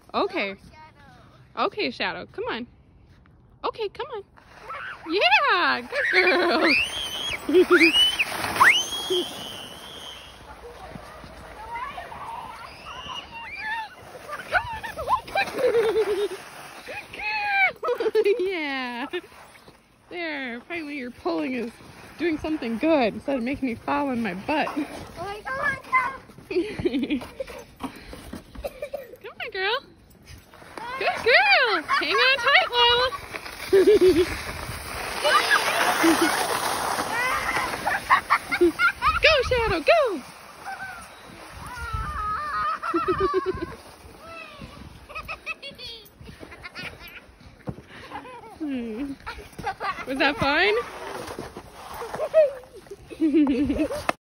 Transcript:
Okay. Okay, Shadow. Come on. Okay, come on. Yeah, good girl. Yeah. There. Finally, your pulling is doing something good instead of making me fall on my butt. Come on, girl. Good girl. Hang on tight, Lila. Go, Shadow, go. Was that fine?